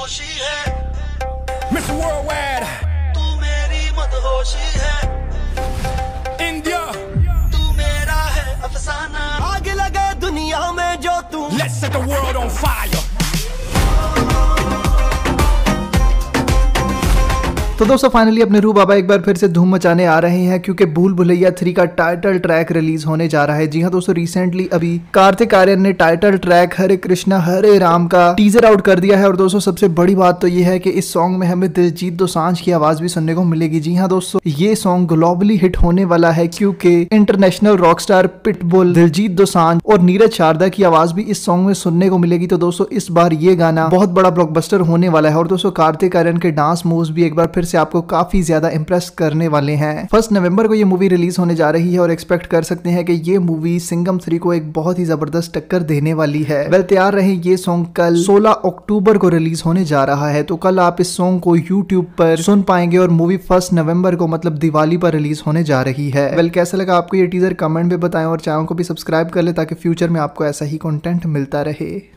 खामोशी है miss worldwide, तू मेरी मदहोशी है इंडिया, तू मेरा है अफसाना, आग लगे दुनिया में जो तू, let's set the world on fire. तो दोस्तों फाइनली अपने रूह बाबा एक बार फिर से धूम मचाने आ रहे हैं क्योंकि भूल भुलैया 3 का टाइटल ट्रैक रिलीज होने जा रहा है। जी हाँ दोस्तों, रिसेंटली अभी कार्तिक आर्यन ने टाइटल ट्रैक हरे कृष्णा हरे राम का टीजर आउट कर दिया है। और दोस्तों सबसे बड़ी बात तो ये है कि इस सॉन्ग में हमें दिलजीत दोसांझ की आवाज भी सुनने को मिलेगी। जी हाँ दोस्तों, ये सॉन्ग ग्लोबली हिट होने वाला है क्योंकि international rockstar Pitbull, Diljit Dosanjh और नीरज शारदा की आवाज भी इस सॉन्ग में सुनने को मिलेगी। तो दोस्तों इस बार ये गाना बहुत बड़ा ब्लॉकबस्टर होने वाला है। और दोस्तों कार्तिक आर्यन के डांस मूव्स भी एक बार फिर से आपको काफी ज्यादा इंप्रेस करने वाले हैं। 1 नवंबर को ये मूवी रिलीज होने जा रही है और एक्सपेक्ट कर सकते हैं कि ये मूवी सिंघम 3 को एक बहुत ही जबरदस्त टक्कर देने वाली है। वेल तैयार रहे, ये सॉन्ग कल 16 अक्टूबर को रिलीज होने जा रहा है। तो कल आप इस सॉन्ग को यूट्यूब पर सुन पाएंगे और मूवी 1 नवंबर को मतलब दिवाली पर रिलीज होने जा रही है। वेल कैसा लगा आपको ये टीजर, कमेंट में बताएं और चैनल को भी सब्सक्राइब कर ले ताकि फ्यूचर में आपको ऐसा ही कंटेंट मिलता रहे।